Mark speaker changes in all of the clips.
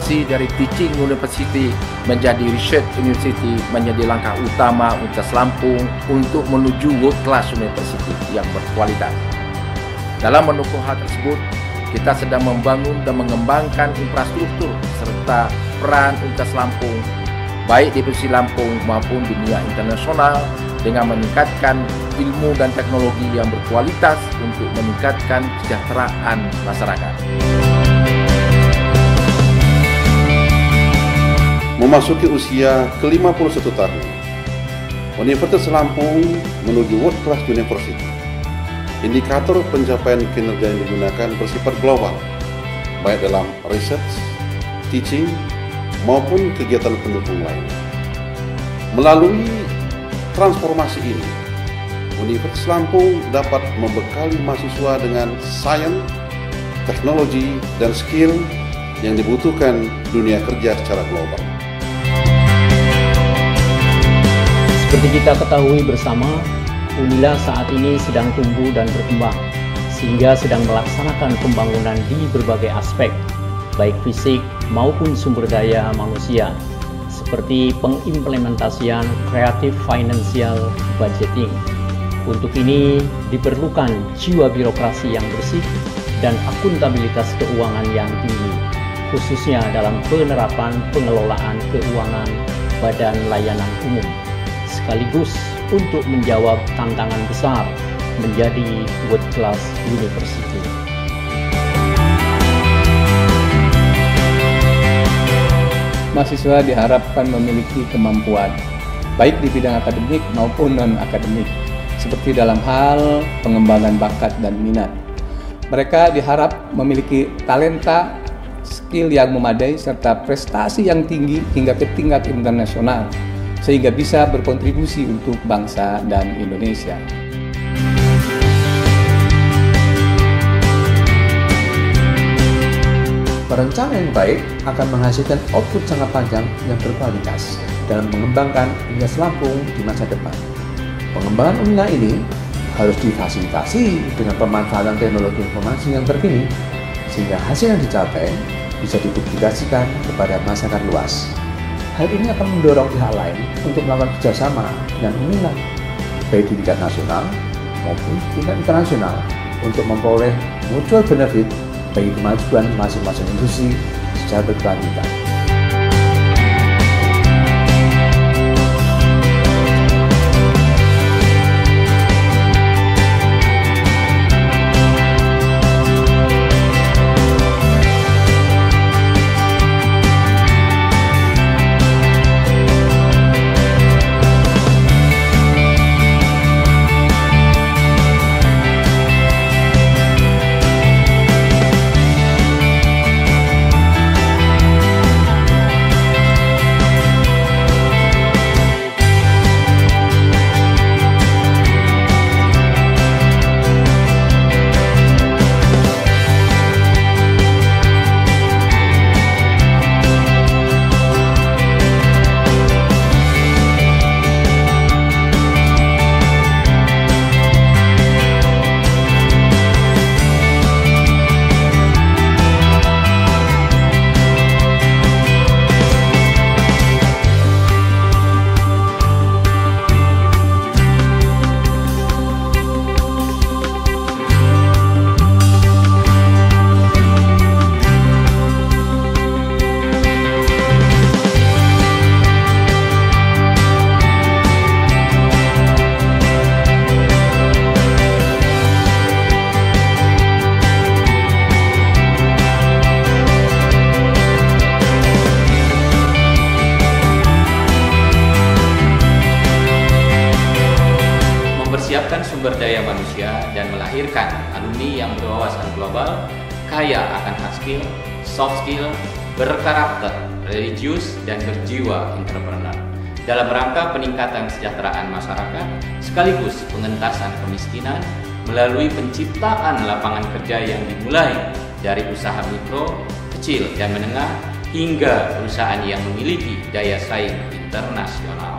Speaker 1: transformasi dari teaching university menjadi research university menjadi langkah utama Universitas Lampung untuk menuju world class university yang berkualitas. Dalam mendukung hal tersebut, kita sedang membangun dan mengembangkan infrastruktur serta peran Universitas Lampung baik di Provinsi Lampung maupun di dunia internasional dengan meningkatkan ilmu dan teknologi yang berkualitas untuk meningkatkan kesejahteraan masyarakat.
Speaker 2: Memasuki usia ke-51 tahun, Universitas Lampung menuju World Class University. Indikator pencapaian kinerja yang digunakan bersifat global, baik dalam research, teaching, maupun kegiatan pendukung lain. Melalui transformasi ini, Universitas Lampung dapat membekali mahasiswa dengan sains, teknologi, dan skill yang dibutuhkan dunia kerja secara global.
Speaker 3: Seperti kita ketahui bersama, UNILA saat ini sedang tumbuh dan berkembang, sehingga sedang melaksanakan pembangunan di berbagai aspek, baik fisik maupun sumber daya manusia, seperti pengimplementasian creative financial budgeting. Untuk ini diperlukan jiwa birokrasi yang bersih dan akuntabilitas keuangan yang tinggi, khususnya dalam penerapan pengelolaan keuangan badan layanan umum, sekaligus untuk menjawab tantangan besar menjadi world class university.
Speaker 4: Mahasiswa diharapkan memiliki kemampuan, baik di bidang akademik maupun non-akademik, seperti dalam hal pengembangan bakat dan minat. Mereka diharap memiliki talenta, skill yang memadai, serta prestasi yang tinggi hingga ke tingkat internasional, sehingga bisa berkontribusi untuk bangsa dan Indonesia.
Speaker 5: Perencanaan yang baik akan menghasilkan output jangka panjang yang berkualitas dalam mengembangkan Universitas Lampung di masa depan. Pengembangan UNILA ini harus difasilitasi dengan pemanfaatan teknologi informasi yang terkini, sehingga hasil yang dicapai bisa dipublikasikan kepada masyarakat luas. Hal ini akan mendorong pihak lain untuk melakukan kerjasama dengan UNILA, baik di tingkat nasional maupun tingkat internasional, untuk memperoleh mutual benefit bagi kemajuan masing-masing industri secara berkelanjutan.
Speaker 6: Mempersiapkan sumber daya manusia dan melahirkan alumni yang berwawasan global, kaya akan hard skill, soft skill, berkarakter, religius, dan berjiwa entrepreneur dalam rangka peningkatan kesejahteraan masyarakat sekaligus pengentasan kemiskinan melalui penciptaan lapangan kerja yang dimulai dari usaha mikro, kecil, dan menengah hingga perusahaan yang memiliki daya saing internasional.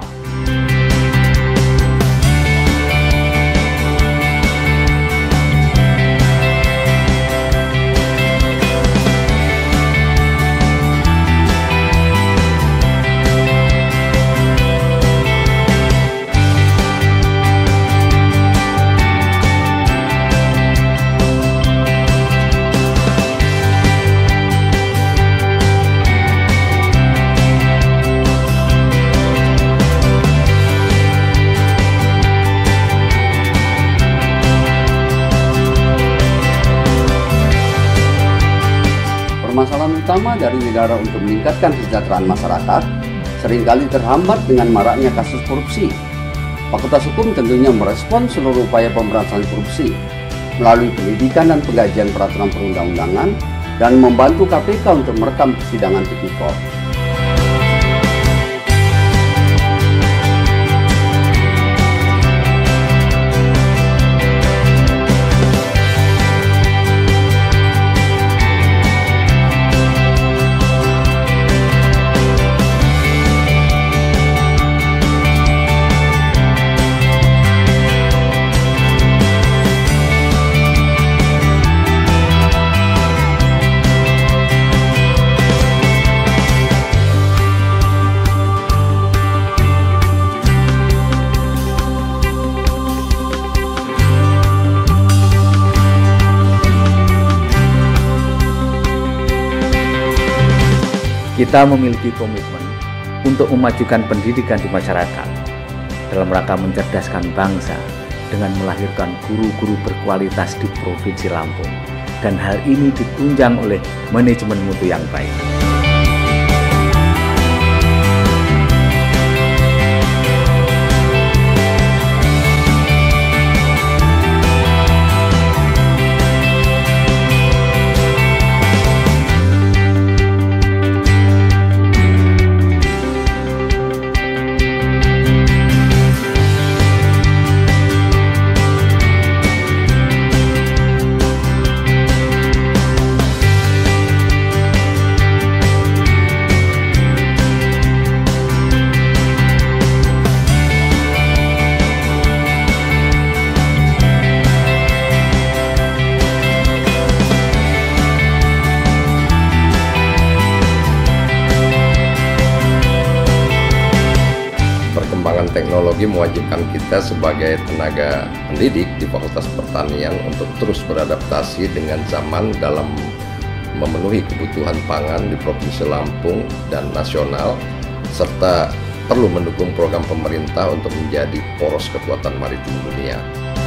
Speaker 7: utama dari negara untuk meningkatkan kesejahteraan masyarakat seringkali terhambat dengan maraknya kasus korupsi. Fakultas Hukum tentunya merespon seluruh upaya pemberantasan korupsi melalui pendidikan dan pengkajian peraturan perundang-undangan dan membantu KPK untuk merekam persidangan tipikor.
Speaker 8: Kita memiliki komitmen untuk memajukan pendidikan di masyarakat dalam rangka mencerdaskan bangsa dengan melahirkan guru-guru berkualitas di Provinsi Lampung, dan hal ini ditunjang oleh manajemen mutu yang baik.
Speaker 9: Perkembangan teknologi mewajibkan kita sebagai tenaga pendidik di Fakultas Pertanian untuk terus beradaptasi dengan zaman dalam memenuhi kebutuhan pangan di Provinsi Lampung dan nasional, serta perlu mendukung program pemerintah untuk menjadi poros kekuatan maritim dunia.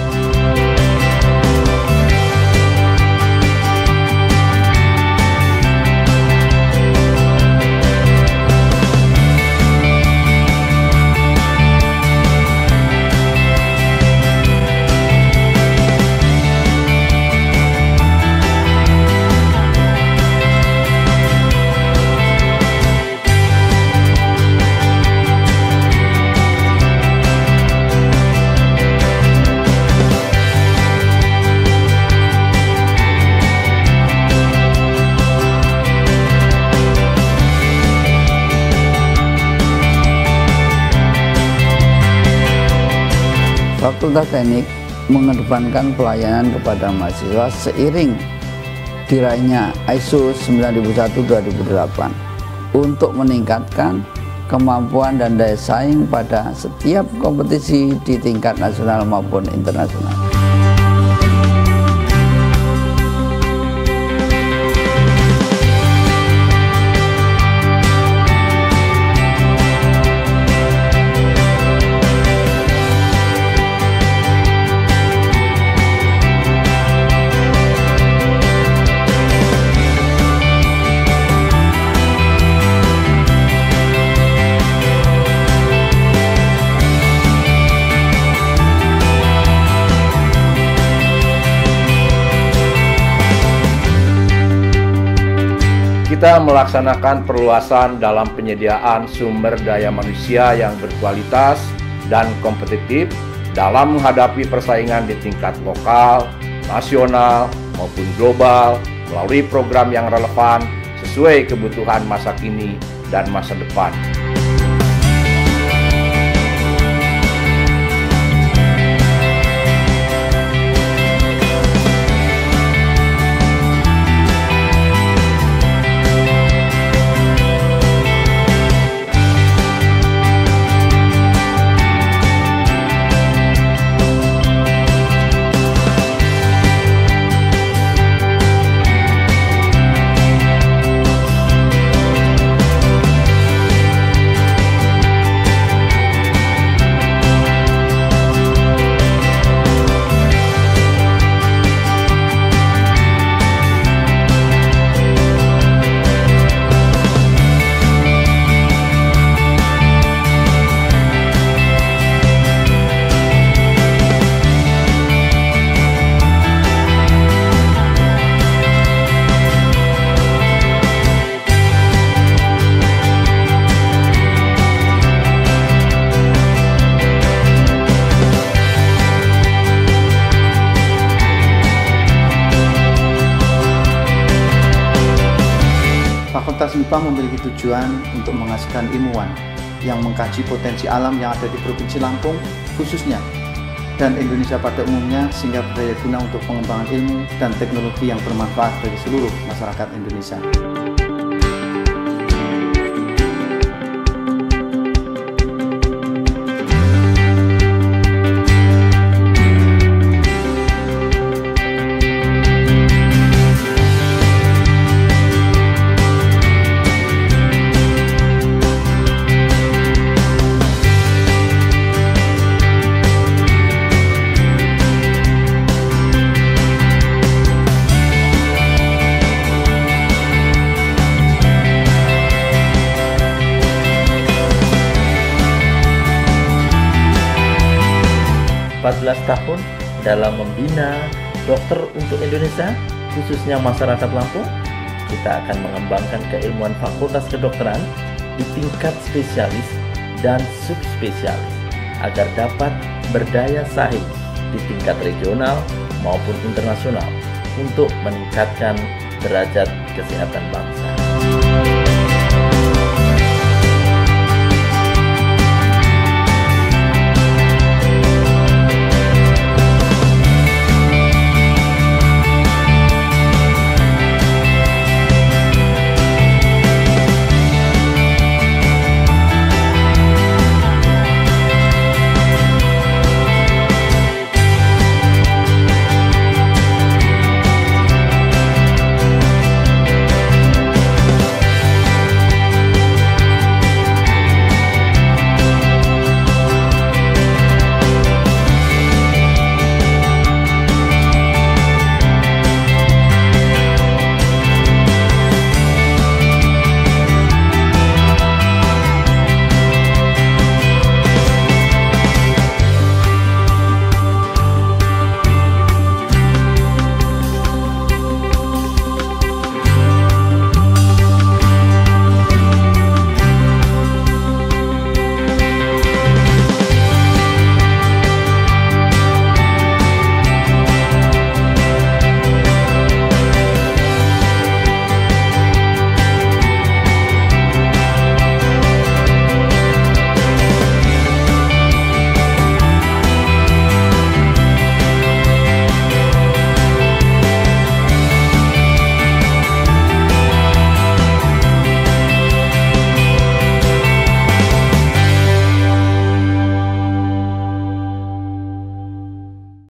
Speaker 10: Fakultas Teknik mengedepankan pelayanan kepada mahasiswa seiring diraihnya ISO 9001-2008 untuk meningkatkan kemampuan dan daya saing pada setiap kompetisi di tingkat nasional maupun internasional.
Speaker 1: Kita melaksanakan perluasan dalam penyediaan sumber daya manusia yang berkualitas dan kompetitif dalam menghadapi persaingan di tingkat lokal, nasional, maupun global melalui program yang relevan sesuai kebutuhan masa kini dan masa depan.
Speaker 11: IPA memiliki tujuan untuk menghasilkan ilmuwan yang mengkaji potensi alam yang ada di Provinsi Lampung khususnya dan Indonesia pada umumnya sehingga berdaya guna untuk pengembangan ilmu dan teknologi yang bermanfaat bagi seluruh masyarakat Indonesia.
Speaker 12: 14 tahun dalam membina dokter untuk Indonesia, khususnya masyarakat Lampung, kita akan mengembangkan keilmuan fakultas kedokteran di tingkat spesialis dan subspesialis agar dapat berdaya saing di tingkat regional maupun internasional untuk meningkatkan derajat kesehatan bangsa.